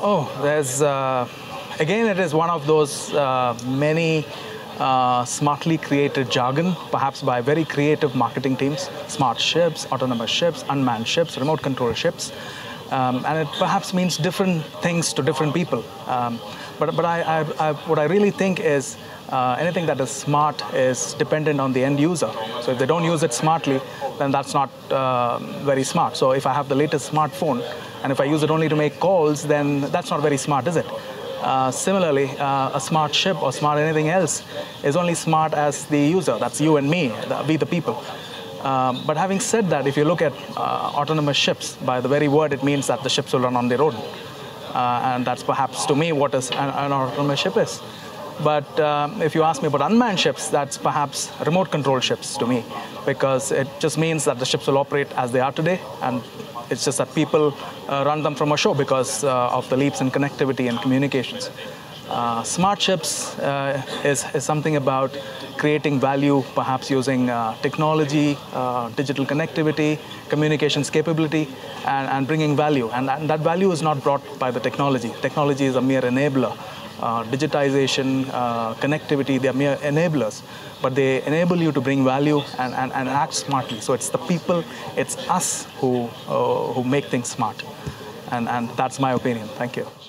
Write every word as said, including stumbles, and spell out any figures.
Oh, there's, uh, again, it is one of those uh, many uh, smartly created jargon, perhaps by very creative marketing teams. Smart ships, autonomous ships, unmanned ships, remote control ships. Um, and it perhaps means different things to different people. Um, but but I, I, I, what I really think is uh, anything that is smart is dependent on the end user. So if they don't use it smartly, then that's not uh, very smart. So if I have the latest smartphone, and if I use it only to make calls, then that's not very smart, is it? Uh, similarly, uh, a smart ship or smart anything else is only smart as the user. That's you and me, the, we the people. Um, but having said that, if you look at uh, autonomous ships, by the very word, it means that the ships will run on their own. Uh, and that's perhaps, to me, what is an, an autonomous ship is. But um, if you ask me about unmanned ships, that's perhaps remote control ships to me, because it just means that the ships will operate as they are today, and it's just that people uh, run them from ashore because uh, of the leaps in connectivity and communications. Uh, smart ships uh, is, is something about creating value, perhaps using uh, technology, uh, digital connectivity, communications capability, and, and bringing value. And, and that value is not brought by the technology. Technology is a mere enabler. Uh, digitization, uh, connectivity, they are mere enablers. But they enable you to bring value and, and, and act smartly. So it's the people, it's us who, uh, who make things smart. And, and that's my opinion. Thank you.